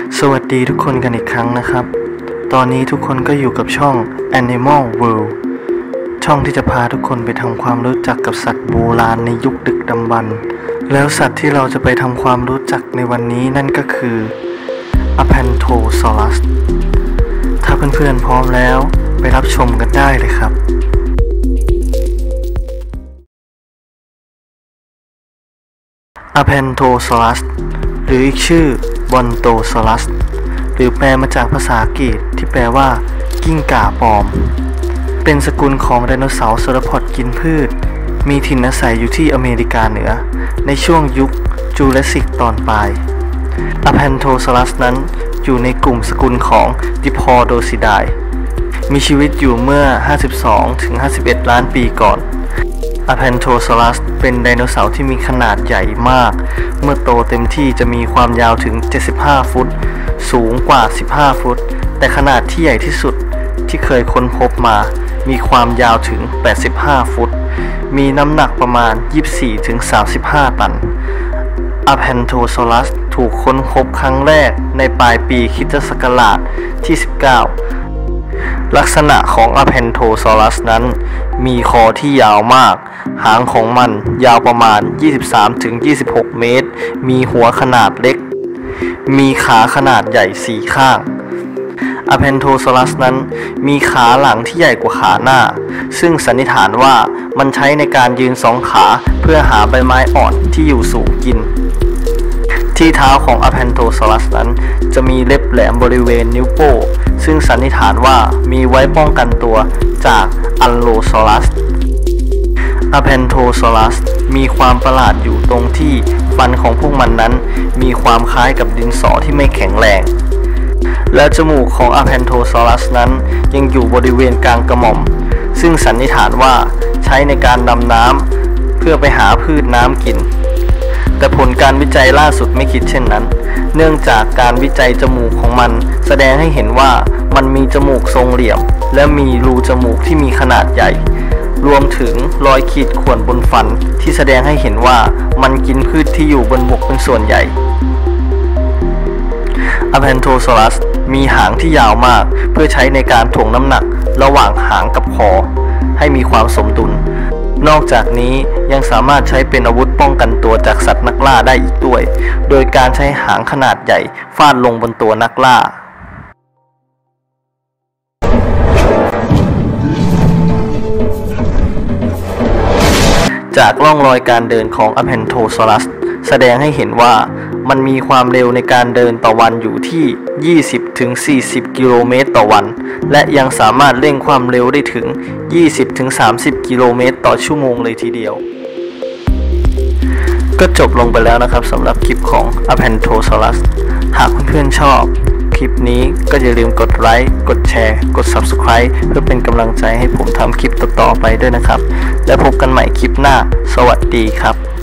สวัสดีทุกคนกันอีกครั้งนะครับตอนนี้ทุกคนก็อยู่กับช่อง Animal World ช่องที่จะพาทุกคนไปทำความรู้จักกับสัตว์โบราณในยุคดึกดำบรรพ์แล้วสัตว์ที่เราจะไปทำความรู้จักในวันนี้นั่นก็คือ Apatosaurus ถ้าเพื่อนๆพร้อมแล้วไปรับชมกันได้เลยครับ Apatosaurus หรืออีกชื่อ Brontosaurus หรือแปลมาจากภาษาอังกฤษที่แปลว่ากิ้งก่าปลอมเป็นสกุลของไดโนเสาร์โซโลพอดกินพืชมีถิ่นอาศัยอยู่ที่อเมริกาเหนือในช่วงยุคจูราสสิกตอนปลาย Apatosaurus นั้นอยู่ในกลุ่มสกุลของ Diplodocidae มีชีวิตอยู่เมื่อ 52-51 ล้านปีก่อน Apatosaurus เป็นไดโนเสาร์ที่มีขนาดใหญ่มากเมื่อโตเต็มที่จะมีความยาวถึง75ฟุตสูงกว่า15ฟุตแต่ขนาดที่ใหญ่ที่สุดที่เคยค้นพบมามีความยาวถึง85ฟุตมีน้ำหนักประมาณ 24-35 ตัน Apatosaurus ถูกค้นพบครั้งแรกในปลายปีคริสตศักราชที่19ลักษณะของ Apatosaurus นั้นมีคอที่ยาวมากหางของมันยาวประมาณ 23-26 เมตรมีหัวขนาดเล็กมีขาขนาดใหญ่4ข้าง Apatosaurus นั้นมีขาหลังที่ใหญ่กว่าขาหน้าซึ่งสันนิษฐานว่ามันใช้ในการยืน2ขาเพื่อหาใบไม้อ่อนที่อยู่สูงกินที่เท้าของ Apatosaurus นั้นจะมีเล็บแหลมบริเวณนิ้วโป้งซึ่งสันนิษฐานว่ามีไว้ป้องกันตัวจาก Allosaurus Apatosaurus มีความประหลาดอยู่ตรงที่ฟันของพวกมันนั้นมีความคล้ายกับดินสอที่ไม่แข็งแรงและจมูกของ Apatosaurus นั้นยังอยู่บริเวณกลางกระหม่อมซึ่งสันนิษฐานว่าใช้ในการดำน้ำเพื่อไปหาพืชน้ำกินแต่ผลการวิจัยล่าสุดไม่คิดเช่นนั้นเนื่องจากการวิจัยจมูกของมันแสดงให้เห็นว่ามันมีจมูกทรงเหลี่ยมและมีรูจมูกที่มีขนาดใหญ่รวมถึงรอยขีดข่วนบนฟันที่แสดงให้เห็นว่ามันกินพืชที่อยู่บนบกเป็นส่วนใหญ่ Apatosaurus มีหางที่ยาวมากเพื่อใช้ในการถ่วงน้ำหนักระหว่างหางกับคอให้มีความสมดุลนอกจากนี้ยังสามารถใช้เป็นอาวุธป้องกันตัวจากสัตว์นักล่าได้อีกด้วยโดยการใช้หางขนาดใหญ่ฟาดลงบนตัวนักล่าจากร่องรอยการเดินของ Apatosaurus แสดงให้เห็นว่ามันมีความเร็วในการเดินต่อวันอยู่ที่ 20-40 กิโลเมตรต่อวันและยังสามารถเร่งความเร็วได้ถึง 20-30 กิโลเมตรต่อชั่วโมงเลยทีเดียวก็จบลงไปแล้วนะครับสำหรับคลิปของ Apatosaurus หากเพื่อนๆชอบคลิปนี้ก็อย่าลืมกดไลค์กดแชร์กด Subscribe เพื่อเป็นกำลังใจให้ผมทำคลิปต่อๆไปด้วยนะครับและพบกันใหม่คลิปหน้าสวัสดีครับ